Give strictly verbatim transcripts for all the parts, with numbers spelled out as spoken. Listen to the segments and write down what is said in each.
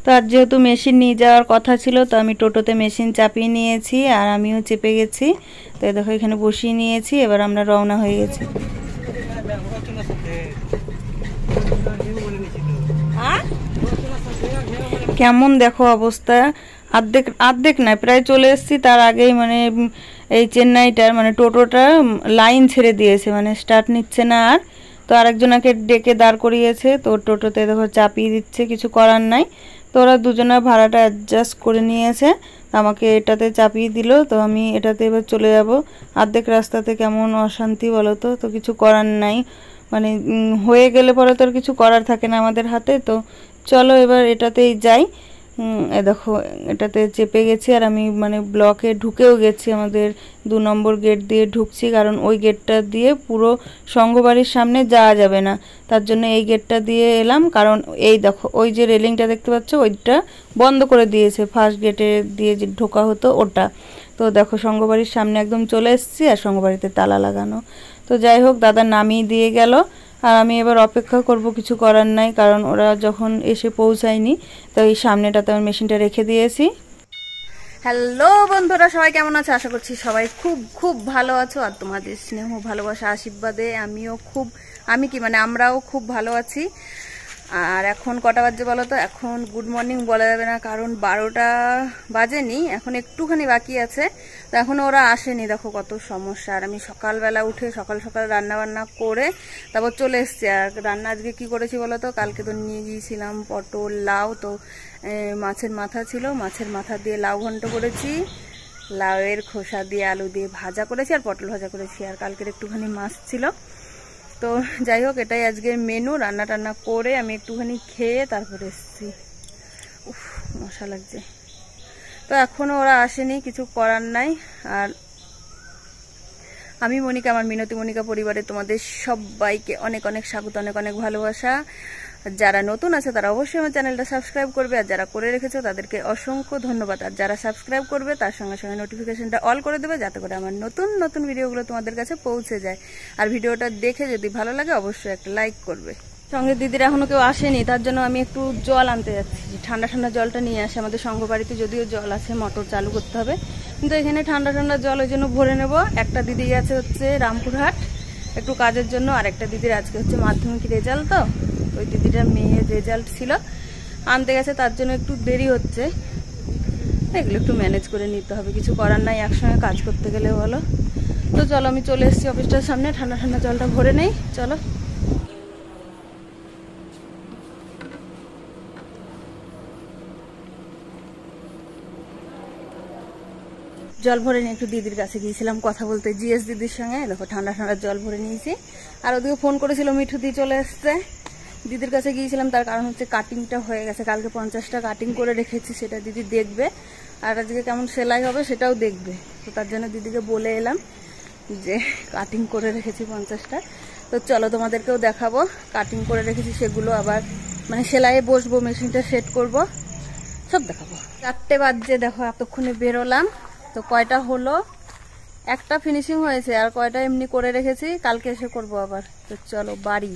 তো আর যেহেতু মেশিন নিয়ে যাওয়ার কথা ছিল তো আমি টোটোতে মেশিন চাপিয়ে নিয়েছি আর আমিও চেপে গেছি। তো দেখো এখানে বসিয়ে নিয়েছি, এবার আমরা রওনা হয়ে গেছি। কেমন দেখো অবস্থা, অর্ধেক অর্ধেক না প্রায় চলে এসেছি, তার আগেই মানে এই চেন্নাইটার মানে টোটোটা লাইন ছেড়ে দিয়েছে, মানে স্টার্ট নিচ্ছে না আর। তো আরেকজনকে ডেকে দাঁড় করিয়েছে, তো টোটোতে দেখো চাপিয়ে দিচ্ছে, কিছু করার নাই। তো ওরা দুজনের ভাড়াটা অ্যাডজাস্ট করে নিয়েছে, আমাকে এটাতে চাপিয়ে দিল। তো আমি এটাতে এবার চলে যাব। অর্ধেক রাস্তাতে কেমন অশান্তি বলো তো, তো কিছু করার নাই, মানে হয়ে গেলে পরে তো আর কিছু করার থাকে না আমাদের হাতে। তো চলো এবার এটাতেই যাই। এ দেখো এটাতে চেপে গেছি আর আমি মানে ব্লকে ঢুকেও গেছি, আমাদের দু নম্বর গেট দিয়ে ঢুকছি, কারণ ওই গেটটা দিয়ে পুরো সংঘবাড়ির সামনে যাওয়া যাবে না, তার জন্য এই গেটটা দিয়ে এলাম। কারণ এই দেখো ওই যে রেলিংটা দেখতে পাচ্ছ ওইটা বন্ধ করে দিয়েছে, ফার্স্ট গেটে দিয়ে যে ঢোকা হতো ওটা। তো দেখো সংঘবাড়ির সামনে একদম চলে এসেছি আর সংঘবাড়িতে তালা লাগানো। তো যাই হোক দাদা নামিয়ে দিয়ে গেল আর আমি এবার অপেক্ষা করব, কিছু করার নাই, কারণ ওরা যখন এসে পৌঁছায়নি। তো এই সামনেটাতে আমি মেশিনটা রেখে দিয়েছি। হ্যালো বন্ধুরা, সবাই কেমন আছো? আশা করছি সবাই খুব খুব ভালো আছো, আর তোমাদের স্নেহ ভালোবাসা আশীর্বাদে আমিও খুব আমি কি মানে আমরাও খুব ভালো আছি। আর এখন কটা বাজে বলো তো? এখন গুড মর্নিং বলা যাবে না, কারণ বারোটা বাজেনি, এখন একটুখানি বাকি আছে। তো এখনও ওরা আসেনি, দেখো কত সমস্যা। আর আমি সকালবেলা উঠে সকাল সকাল রান্না বান্না করে তারপর চলে এসছি। আর রান্না আজকে কি করেছি বলো তো? কালকে তো নিয়ে গিয়েছিলাম পটল লাউ, তো মাছের মাথা ছিল, মাছের মাথা দিয়ে লাউ ঘন্ট করেছি, লাউয়ের খোসা দিয়ে আলু দিয়ে ভাজা করেছি আর পটল ভাজা করেছি, আর কালকের একটুখানি মাছ ছিল। তো যাই হোক এটাই আজকের মেনু। রান্না টান্না করে আমি একটুখানি খেয়ে তারপরে এসেছি। উফ মশা লাগছে। তো এখনও ওরা আসেনি, কিছু করার নাই। আর আমি মনিকা, আমার মিনতি মনিকা পরিবারে তোমাদের সবাইকে অনেক অনেক স্বাগত, অনেক অনেক ভালোবাসা। যারা নতুন আছে তারা অবশ্যই আমার চ্যানেলটা সাবস্ক্রাইব করবে, আর যারা করে রেখেছো তাদেরকে অসংখ্য ধন্যবাদ। আর যারা সাবস্ক্রাইব করবে তার সঙ্গে সঙ্গে নোটিফিকেশনটা অল করে দেবে, যাতে করে আমার নতুন নতুন ভিডিওগুলো তোমাদের কাছে পৌঁছে যায়। আর ভিডিওটা দেখে যদি ভালো লাগে অবশ্যই একটা লাইক করবে। সঙ্গে দিদিরা এখনো কেউ আসেনি, তার জন্য আমি একটু জল আনতে যাচ্ছি, ঠান্ডা ঠান্ডা জলটা নিয়ে আসে। আমাদের সঙ্গ বাড়িতে যদিও জল আছে, মোটর চালু করতে হবে, কিন্তু এখানে ঠান্ডা ঠান্ডা জল ওই জন্য ভরে নেব। একটা দিদি গেছে হচ্ছে রামপুরহাট একটু কাজের জন্য, আর একটা দিদির আজকে হচ্ছে মাধ্যমিক রেজাল্ট, তো ওই দিদিটার মেয়ের রেজাল্ট ছিল, আনতে গেছে, তার জন্য একটু দেরি হচ্ছে। এগুলো একটু ম্যানেজ করে নিতে হবে, কিছু করার নাই, একসঙ্গে কাজ করতে গেলে বলো। তো চলো আমি চলে এসেছি অফিসটার সামনে, ঠান্ডা ঠান্ডা জলটা ভরে নেই, চলো। জল ভরে নিয়ে একটু দিদির কাছে গিয়েছিলাম কথা বলতে, জিএস দিদির সঙ্গে। দেখো ঠান্ডা ঠান্ডা জল ভরে নিয়েছি। আর ওদিকে ফোন করেছিল, মিঠু দি চলে এসছে। দিদির কাছে গিয়েছিলাম, তার কারণ হচ্ছে কাটিংটা হয়ে গেছে, কালকে পঞ্চাশটা কাটিং করে রেখেছি, সেটা দিদি দেখবে। আর আজকে কেমন সেলাই হবে সেটাও দেখবে। তো তার জন্য দিদিকে বলে এলাম যে কাটিং করে রেখেছি পঞ্চাশটা। তো চলো তোমাদেরকেও দেখাবো কাটিং করে রেখেছি, সেগুলো আবার মানে সেলাইয়ে বসবো, মেশিনটা সেট করব, সব দেখাবো। চারটে বাজে দেখো, এতক্ষণে বেরোলাম। তো কয়টা হলো, একটা ফিনিশিং হয়েছে, আর কয়টা এমনি করে রেখেছি, কালকে এসে করবো আবার। তো চলো বাড়ি।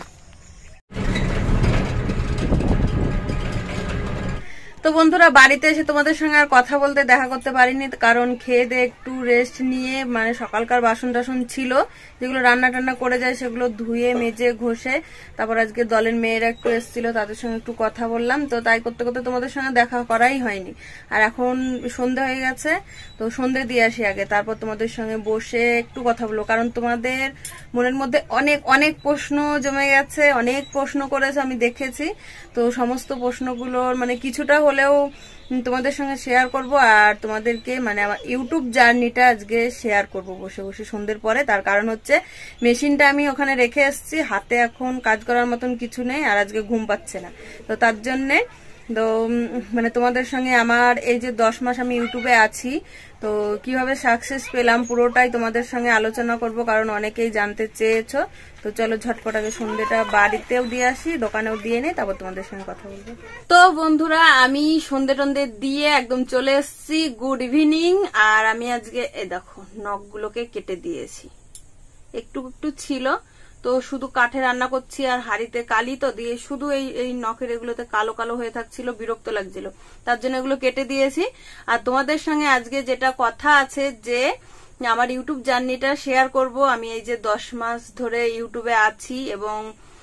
তো বন্ধুরা বাড়িতে এসে তোমাদের সঙ্গে আর কথা বলতে দেখা করতে পারিনি, কারণ খেয়ে দিয়ে একটু রেস্ট নিয়ে, মানে সকালকার বাসন টাসন ছিল যেগুলো রান্না টান্না করে যায় সেগুলো ধুয়ে মেজে ঘষে, তারপর আজকে দলের মেয়েরা একটু এসেছিল, তাদের সঙ্গে একটু কথা বললাম। তো তাই করতে করতে তোমাদের সঙ্গে দেখা করাই হয়নি। আর এখন সন্ধে হয়ে গেছে, তো সন্ধে দিয়ে আসি আগে, তারপর তোমাদের সঙ্গে বসে একটু কথা বলবো, কারণ তোমাদের মনের মধ্যে অনেক অনেক প্রশ্ন জমে গেছে, অনেক প্রশ্ন করেছে আমি দেখেছি। তো সমস্ত প্রশ্নগুলোর মানে কিছুটা হলেও তোমাদের সঙ্গে শেয়ার করব, আর তোমাদেরকে মানে আমার ইউটিউব জার্নিটা আজকে শেয়ার করব বসে বসে সন্ধ্যের পরে। তার কারণ হচ্ছে মেশিনটা আমি ওখানে রেখে এসেছি, হাতে এখন কাজ করার মতন কিছু নেই, আর আজকে ঘুম পাচ্ছে না। তো তার জন্যে তো মানে তোমাদের সঙ্গে আমার এই যে দশ মাস আমি ইউটিউবে আছি, তো কিভাবে সাকসেস পেলাম পুরোটাই তোমাদের সঙ্গে আলোচনা করব, কারণ অনেকেই জানতে চেয়েছো। তো চলো ঝটপট আগে সন্ধ্যেটা বাড়িতেও দিয়ে আসি, দোকানেও দিয়ে নেই, তারপর তোমাদের সঙ্গে কথা বলবো। তো বন্ধুরা আমি সন্ধ্যে টন্ধে দিয়ে একদম চলে এসেছি, গুড ইভিনিং। আর আমি আজকে এ দেখো নখগুলোকে কেটে দিয়েছি, একটু একটু ছিল, তো শুধু কাঠে রান্না করছি আর হাড়িতে কালি তো দিয়ে শুধু এই এই নখের এগুলোতে কালো কালো হয়ে থাকছিল, বিরক্ত লাগছিল, তার জন্য এগুলো কেটে দিয়েছি। আর তোমাদের সঙ্গে আজকে যেটা কথা আছে যে আমার ইউটিউব জার্নিটা শেয়ার করব। আমি এই যে দশ মাস ধরে ইউটিউবে আছি এবং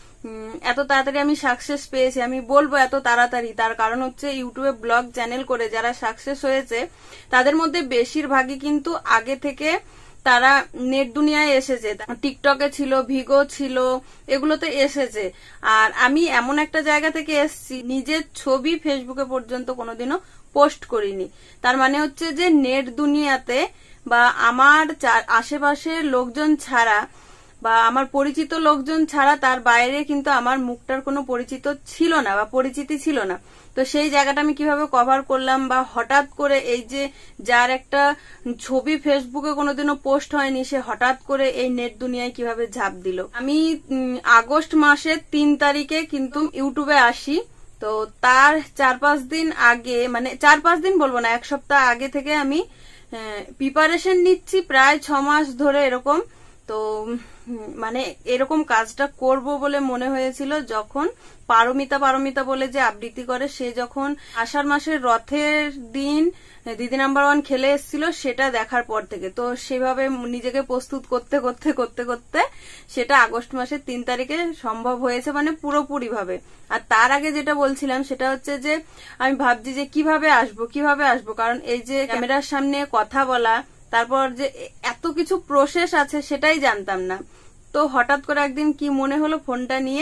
এত তাড়াতাড়ি আমি সাকসেস পেয়েছি, আমি বলবো এত তাড়াতাড়ি, তার কারণ হচ্ছে ইউটিউবে ব্লগ চ্যানেল করে যারা সাকসেস হয়েছে তাদের মধ্যে বেশিরভাগই কিন্তু আগে থেকে তারা নেট দুনিয়ায় এসেছে, টিকটকে ছিল, ভিগো ছিল, এগুলোতে এসেছে। আর আমি এমন একটা জায়গা থেকে এসেছি নিজের ছবি ফেসবুকে পর্যন্ত কোনোদিনও পোস্ট করিনি। তার মানে হচ্ছে যে নেট দুনিয়াতে বা আমার আশেপাশের লোকজন ছাড়া বা আমার পরিচিত লোকজন ছাড়া তার বাইরে কিন্তু আমার মুখটার কোনো পরিচিত ছিল না বা পরিচিতি ছিল না। তো সেই জায়গাটা আমি কিভাবে কভার করলাম বা হঠাৎ করে এই যে যার একটা ছবি ফেসবুকে কোনোদিনও পোস্ট হয়নি সে হঠাৎ করে এই নেট দুনিয়ায় কিভাবে ঝাঁপ দিল। আমি আগস্ট মাসের তিন তারিখে কিন্তু ইউটিউবে আসি। তো তার চার পাঁচ দিন আগে, মানে চার পাঁচ দিন বলবো না, এক সপ্তাহ আগে থেকে আমি প্রিপারেশন নিচ্ছি প্রায় ছ মাস ধরে এরকম। তো মানে এরকম কাজটা করব বলে মনে হয়েছিল যখন পারমিতা পারমিতা বলে যে আবৃত্তি করে সে যখন আষাঢ় মাসের রথের দিন দিদি নাম্বার ওয়ান খেলে এসেছিল সেটা দেখার পর থেকে। তো সেভাবে নিজেকে প্রস্তুত করতে করতে করতে করতে সেটা আগস্ট মাসের তিন তারিখে সম্ভব হয়েছে, মানে পুরোপুরি ভাবে। আর তার আগে যেটা বলছিলাম সেটা হচ্ছে যে আমি ভাবছি যে কিভাবে আসবো কিভাবে আসবো কারণ এই যে ক্যামেরার সামনে কথা বলা, তারপর যে এত কিছু প্রসেস আছে সেটাই জানতাম না। তো হঠাৎ করে একদিন কি মনে হলো, ফোনটা নিয়ে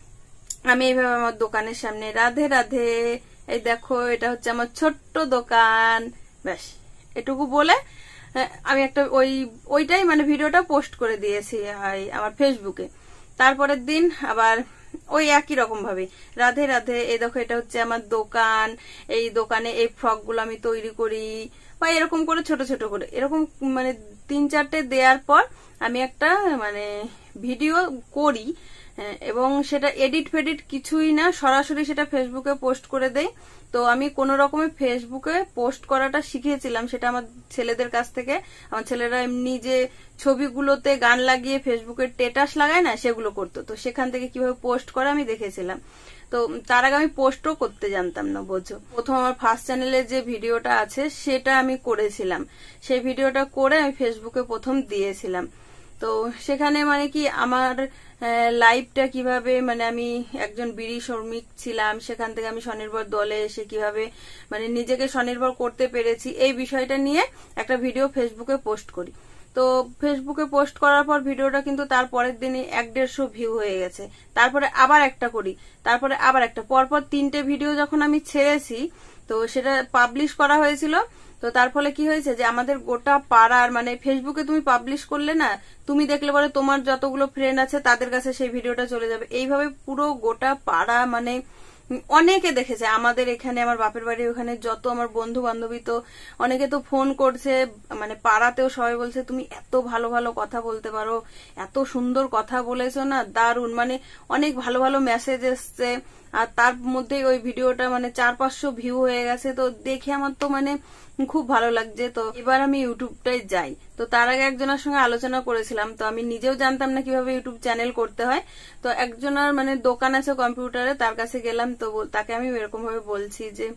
আমি এইভাবে আমার দোকানের সামনে রাধে রাধে, এই দেখো এটা হচ্ছে আমার ছোট্ট দোকান, ব্যাস এটুকু বলে আমি একটা ওই ওইটাই মানে ভিডিওটা পোস্ট করে দিয়েছি আমার ফেসবুকে। তারপরের দিন আবার ওই একই রকম ভাবে রাধে রাধে, এই দেখো এটা হচ্ছে আমার দোকান, এই দোকানে এই ফ্রক গুলো আমি তৈরি করি বা এরকম করে ছোট ছোট করে এরকম মানে তিন চারটে দেওয়ার পর আমি একটা মানে ভিডিও করি এবং সেটা এডিট ফেডিট কিছুই না, সরাসরি সেটা ফেসবুকে পোস্ট করে দেই। তো আমি কোন রকমের ফেসবুকে পোস্ট করাটা শিখেছিলাম সেটা আমার ছেলেদের কাছ থেকে। আমার ছেলেরা এমনি যে ছবিগুলোতে গান লাগিয়ে ফেসবুকে স্ট্যাটাস লাগায় না সেগুলো করতো, তো সেখান থেকে কিভাবে পোস্ট করে আমি দেখেছিলাম। তো তার আগে আমি পোস্টও করতে জানতাম না, বোঝো। প্রথম আমার ফার্স্ট চ্যানেলে যে ভিডিওটা আছে সেটা আমি করেছিলাম, সেই ভিডিওটা করে আমি ফেসবুকে প্রথম দিয়েছিলাম। তো সেখানে মানে কি আমার লাইফটা কিভাবে, মানে আমি একজন বিড়ি শ্রমিক ছিলাম, সেখান থেকে আমি স্বনির্ভর দলে এসে কিভাবে মানে নিজেকে স্বনির্ভর করতে পেরেছি এই বিষয়টা নিয়ে একটা ভিডিও ফেসবুকে পোস্ট করি। তো ফেসবুকে পোস্ট করার পর ভিডিওটা কিন্তু তার পরের দিনই এক দেড়শো ভিউ হয়ে গেছে। তারপরে আবার একটা করি, তারপরে আবার একটা, পরপর তিনটে ভিডিও যখন আমি ছেড়েছি তো সেটা পাবলিশ করা হয়েছিল। তো তার ফলে কি হয়েছে যে আমাদের গোটা পাড়ার, মানে ফেসবুকে তুমি পাবলিশ করলে না, তুমি দেখলে বলে তোমার যতগুলো ফ্রেন্ড আছে তাদের কাছে সেই ভিডিওটা চলে যাবে, এইভাবে পুরো গোটা পাড়া মানে অনেকে দেখেছে। আমাদের এখানে আমার বাপের বাড়ি ওখানে যত আমার বন্ধু বান্ধবী, তো অনেকে তো ফোন করছে, মানে পাড়াতেও সবাই বলছে তুমি এত ভালো ভালো কথা বলতে পারো, এত সুন্দর কথা বলেছো না, দারুণ, মানে অনেক ভালো ভালো মেসেজ এসছে। আর তার মধ্যে ওই ভিডিওটা মানে চার পাঁচশো ভিউ হয়ে গেছে। তো দেখে আমার তো মানে খুব ভালো লাগছে। তো এবার আমি ইউটিউবটাই যাই। তো তার আগে একজনের সঙ্গে আলোচনা করেছিলাম, তো আমি নিজেও জানতাম না কিভাবে ইউটিউব চ্যানেল করতে হয়। তো একজনের মানে দোকান আছে কম্পিউটারে, তার কাছে গেলাম। তো তাকে আমি এরকম ভাবে বলছি যে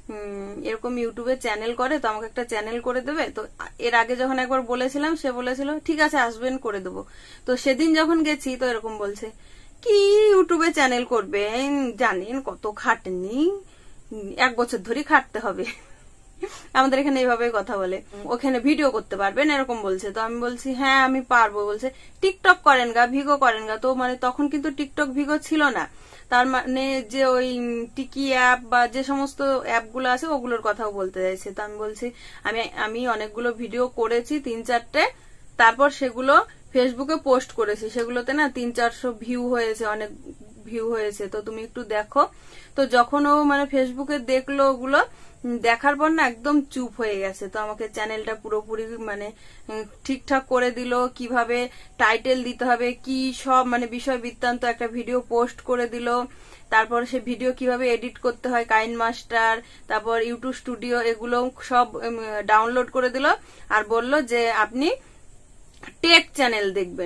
এরকম ইউটিউবে চ্যানেল করে, তো আমাকে একটা চ্যানেল করে দেবে। তো এর আগে যখন একবার বলেছিলাম সে বলেছিল ঠিক আছে আসবেন করে দেবো। তো সেদিন যখন গেছি তো এরকম বলছে কি ইউটিউবে চ্যানেল করবে, জানেন কত খাটনি, এক বছর ধরে খাটতে হবে। আমাদের এখানে এইভাবে কথা বলে, ওখানে ভিডিও করতে পারবেন এরকম বলছে। তো আমি বলছি হ্যাঁ আমি পারবো। বলছে টিকটক করেন গা, ভিগো করেন গা। তো মানে তখন কিন্তু টিকটক ভিগো ছিল না, তার মানে যে ওই টিকি অ্যাপ বা যে সমস্ত অ্যাপগুলো আছে ওগুলোর কথাও বলতে চাইছে। তো আমি বলছি আমি আমি অনেকগুলো ভিডিও করেছি, তিন চারটে, তারপর সেগুলো ফেসবুকে পোস্ট করেছি, সেগুলোতে না তিন চারশো ভিউ হয়েছে, অনেক ভিউ হয়েছে, তো তুমি একটু দেখো। তো যখন ও মানে ফেসবুকে দেখলো ওগুলো দেখার পর না একদম চুপ হয়ে গেছে। তো আমাকে চ্যানেলটা পুরোপুরি মানে ঠিকঠাক করে দিল, কিভাবে টাইটেল দিতে হবে কি সব মানে বিষয় বৃত্তান্ত একটা ভিডিও পোস্ট করে দিল। তারপর সে ভিডিও কিভাবে এডিট করতে হয়, কাইন মাস্টার, তারপর ইউটিউব স্টুডিও, এগুলো সব ডাউনলোড করে দিল। আর বলল যে আপনি টেক চ্যানেল দেখবেন।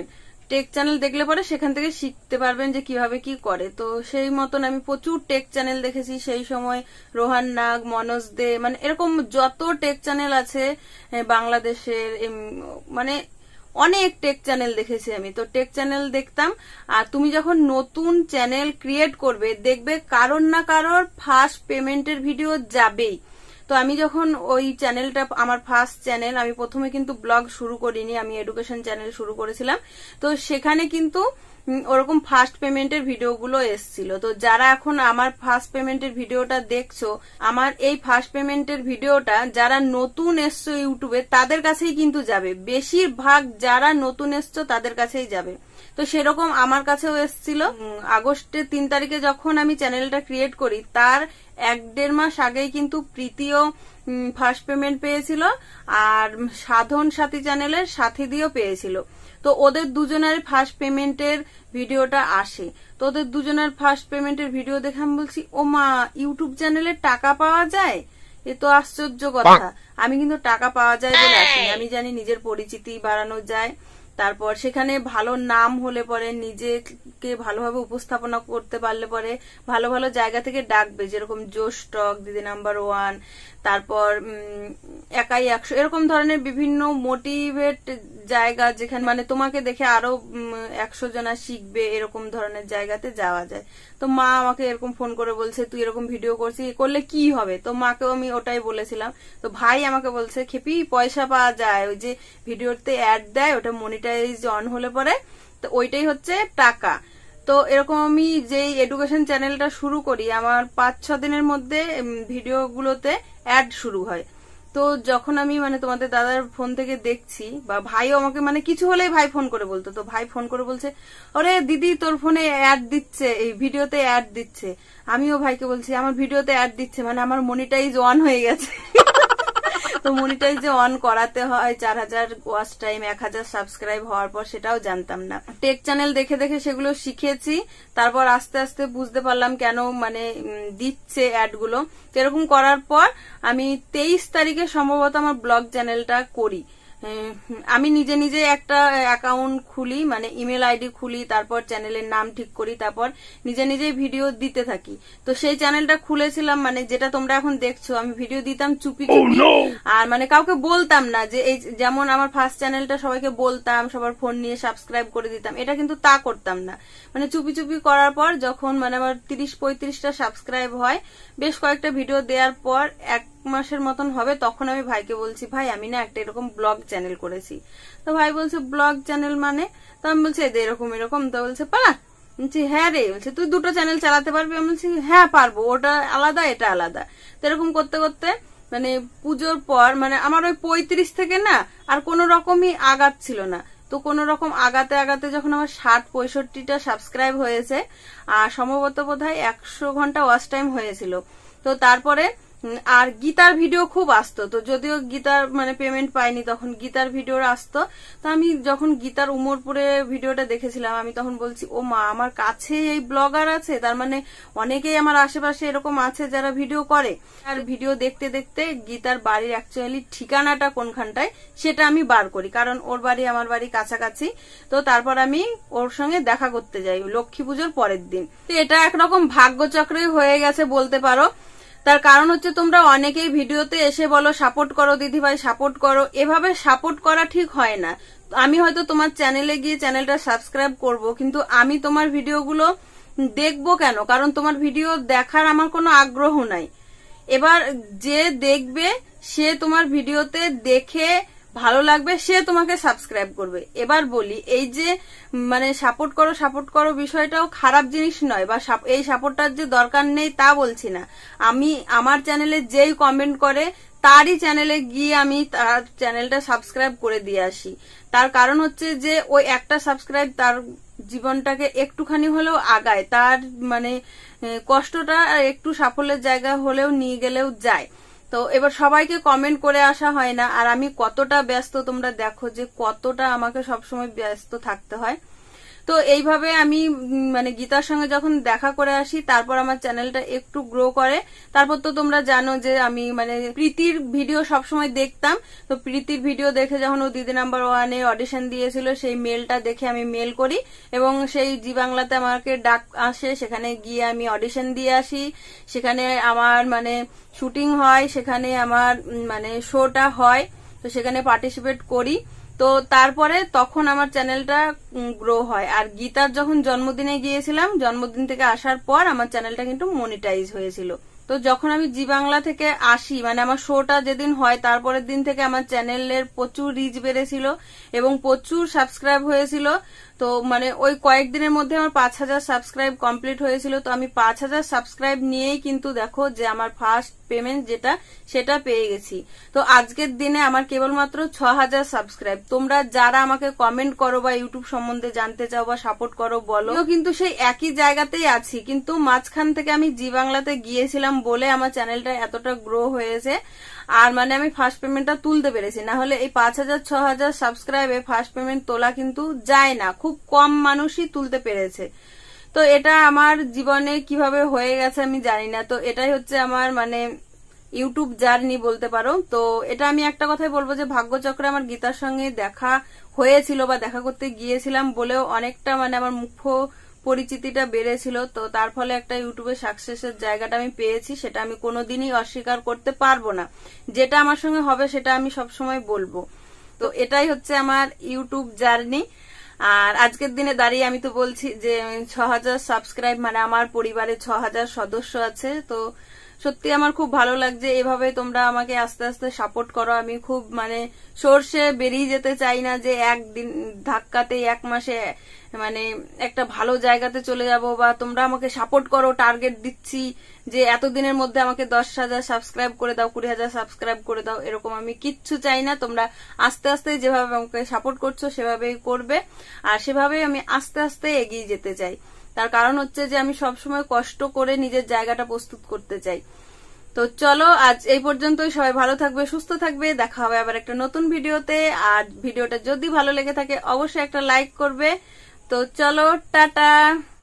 টেক চ্যানেল দেখলে পরে সেখান থেকে শিখতে পারবেন যে কিভাবে কি করে। তো সেই মতন আমি প্রচুর টেক চ্যানেল দেখেছি সেই সময়, রোহান নাগ, মনোজ দে, মানে এরকম যত টেক চ্যানেল আছে বাংলাদেশের, মানে অনেক টেক চ্যানেল দেখেছি আমি। তো টেক চ্যানেল দেখতাম। আর তুমি যখন নতুন চ্যানেল ক্রিয়েট করবে দেখবে কারোর না কারোর ফার্স্ট পেমেন্টের ভিডিও যাবেই। তো আমি যখন ওই চ্যানেলটা, আমার ফার্স্ট চ্যানেল, আমি প্রথমে কিন্তু ব্লগ শুরু করিনি, আমি এডুকেশন চ্যানেল শুরু করেছিলাম। তো সেখানে কিন্তু ওরকম ফার্স্ট পেমেন্টের ভিডিওগুলো এসছিল। তো যারা এখন আমার ফার্স্ট পেমেন্টের ভিডিওটা দেখছো, আমার এই ফার্স্ট পেমেন্টের ভিডিওটা যারা নতুন এসছো ইউটিউবে তাদের কাছেই কিন্তু যাবে, বেশিরভাগ যারা নতুন এসছো তাদের কাছেই যাবে। তো সেরকম আমার কাছেও এসছিল। আগস্টের তিন তারিখে যখন আমি চ্যানেলটা ক্রিয়েট করি তার এক দেড় মাস আগেই কিন্তু প্রীতিও ফার্স্ট পেমেন্ট পেয়েছিল, আর সাধন সাথী চ্যানেলের সাথী দিয়েও পেয়েছিল। তো ওদের দুজনের ফার্স্ট পেমেন্টের ভিডিওটা আসে। তো ওদের দুজনের ফার্স্ট পেমেন্টের ভিডিও দেখে আমি বলছি, ও মা, ইউটিউব চ্যানেলে টাকা পাওয়া যায়, এ তো আশ্চর্য কথা। আমি কিন্তু টাকা পাওয়া যায় বলে আসিনি, আমি জানি নিজের পরিচিতি বাড়ানো যায়, তারপর সেখানে ভালো নাম হলে পরে, নিজেকে ভালোভাবে উপস্থাপনা করতে পারলে পরে ভালো ভালো জায়গা থেকে ডাকবে, যেরকম জোশ টক, দিদি নাম্বার ওয়ান, তারপর একাই একশো, এরকম ধরনের বিভিন্ন মোটিভেট জায়গা যেখানে মানে তোমাকে দেখে আরো একশো জনা শিখবে, এরকম ধরনের জায়গাতে যাওয়া যায়। তো মা আমাকে এরকম ফোন করে বলছে, তুই এরকম ভিডিও করছিস, করলে কি হবে? তো মাকেও আমি ওটাই বলেছিলাম। তো ভাই আমাকে বলছে, খেপি পয়সা পাওয়া যায়, ওই যে ভিডিওতে অ্যাড দেয়, ওটা মনিটাইজ অন হলে পরে তো ওইটাই হচ্ছে টাকা। তো এরকম আমি যেই এডুকেশন চ্যানেলটা শুরু করি, আমার পাঁচ ছ দিনের মধ্যে ভিডিওগুলোতে অ্যাড শুরু হয়। তো যখন আমি মানে তোমাদের দাদার ফোন থেকে দেখছি, বা ভাইও আমাকে মানে কিছু হলেই ভাই ফোন করে বলতো, তো ভাই ফোন করে বলছে, ওরে দিদি তোর ফোনে অ্যাড দিচ্ছে, এই ভিডিওতে অ্যাড দিচ্ছে। আমিও ভাইকে বলছি, আমার ভিডিওতে অ্যাড দিচ্ছে, মানে আমার মনিটাইজ অন হয়ে গেছে। তো মনিটাইজ যে অন করাতে হয় চার হাজার ওয়াচ টাইম, এক হাজার সাবস্ক্রাইব হওয়ার পর, সেটাও জানতাম না। টেক চ্যানেল দেখে দেখে সেগুলো শিখেছি, তারপর আস্তে আস্তে বুঝতে পারলাম কেন মানে দিচ্ছে অ্যাড গুলো। এরকম করার পর আমি তেইশ তারিখে সম্ভবত আমার ব্লগ চ্যানেলটা করি। আমি নিজে নিজে একটা অ্যাকাউন্ট খুলি, মানে ইমেল আইডি খুলি, তারপর চ্যানেলের নাম ঠিক করি, তারপর নিজে নিজে ভিডিও দিতে থাকি। তো সেই চ্যানেলটা খুলেছিলাম, মানে যেটা তোমরা এখন দেখছো, আমি ভিডিও দিতাম চুপি চুপি, আর মানে কাউকে বলতাম না যে এই, যেমন আমার ফার্স্ট চ্যানেলটা সবাইকে বলতাম, সবার ফোন নিয়ে সাবস্ক্রাইব করে দিতাম, এটা কিন্তু তা করতাম না। মানে চুপি চুপি করার পর যখন মানে আমার তিরিশ পঁয়ত্রিশটা সাবস্ক্রাইব হয়, বেশ কয়েকটা ভিডিও দেওয়ার পর এক মাসের মতন হবে, তখন আমি ভাইকে বলছি, ভাই আমি না একটা এরকম ব্লগ চ্যানেল করেছি। তো ভাই বলছে, ব্লগ চ্যানেল মানে? তো আমি বলছি, এরকম এরকম। তো বলছে, পালা? বলছি হ্যাঁ রে। বলছে, তুই দুটো চ্যানেল চালাতে পারবি? আমি বলছি হ্যাঁ পারবো, ওটা আলাদা এটা আলাদা। তো এরকম করতে করতে মানে পুজোর পর মানে আমার ওই পঁয়ত্রিশ থেকে না আর কোনো রকমই আগাচ্ছিল না। তো কোনো রকম আগাতে আগাতে যখন আমার ষাট পঁয়ষট্টিটা সাবস্ক্রাইব হয়েছে, আর সম্ভবত বোধহয় একশো ঘন্টা ওয়াচ টাইম হয়েছিল। তো তারপরে আর গীতার ভিডিও খুব আসতো। তো যদিও গীতার মানে পেমেন্ট পাইনি, তখন গীতার ভিডিও আসতো। তো আমি যখন গীতার উমরপুরে ভিডিওটা দেখেছিলাম, আমি তখন বলছি, ও মা, আমার কাছে এই ব্লগার আছে, তার মানে অনেকেই আমার আশেপাশে এরকম আছে যারা ভিডিও করে। আর ভিডিও দেখতে দেখতে গীতার বাড়ির অ্যাকচুয়ালি ঠিকানাটা কোনখানটায় সেটা আমি বার করি, কারণ ওর বাড়ি আমার বাড়ি কাছাকাছি। তো তারপর আমি ওর সঙ্গে দেখা করতে যাই লক্ষ্মী পুজোর পরের দিন। তো এটা একরকম ভাগ্যচক্রই হয়ে গেছে বলতে পারো। তার কারণ হচ্ছে, তোমরা অনেকেই ভিডিওতে এসে বলো সাপোর্ট করো দিদিভাই, সাপোর্ট করো। এভাবে সাপোর্ট করা ঠিক হয় না। আমি হয়তো তোমার চ্যানেলে গিয়ে চ্যানেলটা সাবস্ক্রাইব করব, কিন্তু আমি তোমার ভিডিওগুলো দেখবো কেন? কারণ তোমার ভিডিও দেখার আমার কোনো আগ্রহ নাই। এবার যে দেখবে সে তোমার ভিডিওতে দেখে ভালো লাগবে, সে তোমাকে সাবস্ক্রাইব করবে। এবার বলি, এই যে মানে সাপোর্ট করো সাপোর্ট করো বিষয়টাও খারাপ জিনিস নয়, বা এই সাপোর্টটার যে দরকার নেই তা বলছি না। আমি আমার চ্যানেলে যেই কমেন্ট করে তারই চ্যানেলে গিয়ে আমি তার চ্যানেলটা সাবস্ক্রাইব করে দিয়ে আসি। তার কারণ হচ্ছে যে ওই একটা সাবস্ক্রাইব তার জীবনটাকে একটুখানি হলেও আগায়, তার মানে কষ্টটা একটু সাফল্যের জায়গা হলেও নিয়ে গেলেও যায়। তো এবার সবাইকে কমেন্ট করে আসা হয় না, আর আমি কতটা ব্যস্ত তোমরা দেখো যে কতটা আমাকে সবসময় ব্যস্ত থাকতে হয়। তো তো এইভাবে আমি মানে গীতার সঙ্গে যখন দেখা করে আসি তারপর আমার চ্যানেলটা একটু গ্রো করে। তারপর তো তোমরা জানো যে আমি মানে প্রীতির ভিডিও সবসময় দেখতাম, তো প্রীতির ভিডিও দেখে যখন ও দিদি নাম্বার ওয়ানে অডিশন দিয়েছিল সেই মেলটা দেখে আমি মেল করি এবং সেই জি বাংলাতে আমাকে ডাক আসে, সেখানে গিয়ে আমি অডিশন দিয়ে আসি, সেখানে আমার মানে শুটিং হয়, সেখানে আমার মানে শোটা হয়, তো সেখানে পার্টিসিপেট করি। তো তারপরে তখন আমার চ্যানেলটা গ্রো হয়। আর গীতার যখন জন্মদিনে গিয়েছিলাম, জন্মদিন থেকে আসার পর আমার চ্যানেলটা কিন্তু মনিটাইজ হয়েছিল। তো যখন আমি জি বাংলা থেকে আসি মানে আমার শোটা যেদিন হয় তারপরের দিন থেকে আমার চ্যানেলের প্রচুর রিচ বেড়েছিল এবং প্রচুর সাবস্ক্রাইব হয়েছিল। তো মানে ওই কয়েকদিনের মধ্যে আমার পাঁচ হাজার সাবস্ক্রাইব কমপ্লিট হয়েছিল। তো আমি পাঁচ হাজার সাবস্ক্রাইব নিয়েই কিন্তু দেখো যে আমার ফার্স্ট পেমেন্ট যেটা সেটা পেয়ে গেছি। তো আজকের দিনে আমার কেবলমাত্র ছ হাজার সাবস্ক্রাইব। তোমরা যারা আমাকে কমেন্ট করো বা ইউটিউব সম্বন্ধে জানতে চাও বা সাপোর্ট করো বলো, কিন্তু সেই একই জায়গাতেই আছি, কিন্তু মাঝখান থেকে আমি জি বাংলাতে গিয়েছিলাম বলে আমার চ্যানেলটা এতটা গ্রো হয়েছে। আর মানে আমি ফার্স্ট পেমেন্টটা তুলতে পেরেছি, না হলে এই পাঁচ হাজার ছ হাজার সাবস্ক্রাইবে ফার্স্ট পেমেন্ট তোলা কিন্তু যায় না, খুব কম মানুষই তুলতে পেরেছে। তো এটা আমার জীবনে কিভাবে হয়ে গেছে আমি জানি না। তো এটাই হচ্ছে আমার মানে ইউটিউব জার্নি বলতে পারো। তো এটা আমি একটা কথাই বলবো যে ভাগ্যচক্রে আমার গীতার সঙ্গে দেখা হয়েছিল বা দেখা করতে গিয়েছিলাম বলেও অনেকটা মানে আমার মুখ্য পরিচিতিটা বেড়েছিল। তো তার ফলে একটা ইউটিউবে সাকসেসের জায়গাটা আমি পেয়েছি, সেটা আমি কোনোদিনই অস্বীকার করতে পারবো না। যেটা আমার সঙ্গে হবে সেটা আমি সবসময় বলবো। তো এটাই হচ্ছে আমার ইউটিউব জার্নি। আর আজকের দিনে দাঁড়িয়ে আমি তো বলছি যে ছ হাজার সাবস্ক্রাইব মানে আমার পরিবারে ছ হাজার সদস্য আছে। তো সত্যি আমার খুব ভালো লাগছে, এভাবে তোমরা আমাকে আস্তে আস্তে সাপোর্ট করো। আমি খুব মানে সর্ষে বেরিয়ে যেতে চাই না যে একদিন ধাক্কাতে এক মাসে মানে একটা ভালো জায়গাতে চলে যাব, বা তোমরা আমাকে সাপোর্ট করো, টার্গেট দিচ্ছি যে এতদিনের মধ্যে আমাকে দশ হাজার সাবস্ক্রাইব করে দাও, কুড়ি হাজার সাবস্ক্রাইব করে দাও, এরকম আমি কিচ্ছু চাই না। তোমরা আস্তে আস্তে যেভাবে আমাকে সাপোর্ট করছো সেভাবেই করবে, আর সেভাবেই আমি আস্তে আস্তে এগিয়ে যেতে চাই। তার কারণ হচ্ছে যে আমি সবসময় কষ্ট করে নিজের জায়গাটা প্রস্তুত করতে চাই। তো চলো আজ এই পর্যন্তই। সবাই ভালো থাকবে, সুস্থ থাকবে, দেখা হবে আবার একটা নতুন ভিডিওতে। আর ভিডিওটা যদি ভালো লেগে থাকে অবশ্যই একটা লাইক করবে। তো চলো, টাটা।